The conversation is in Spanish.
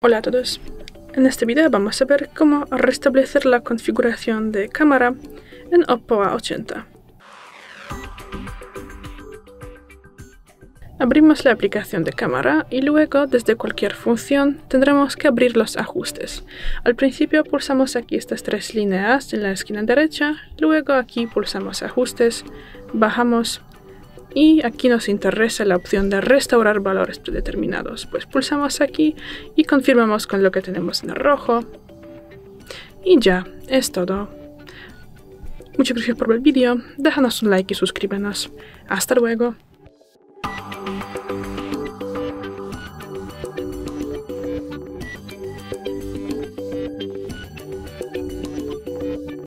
Hola a todos. En este video vamos a ver cómo restablecer la configuración de cámara en Oppo A80. Abrimos la aplicación de cámara y luego desde cualquier función tendremos que abrir los ajustes. Al principio pulsamos aquí estas tres líneas en la esquina derecha, luego aquí pulsamos ajustes, bajamos y aquí nos interesa la opción de restaurar valores predeterminados. Pues pulsamos aquí y confirmamos con lo que tenemos en el rojo. Y ya, es todo. Muchas gracias por ver el vídeo, déjanos un like y suscríbenos. Hasta luego.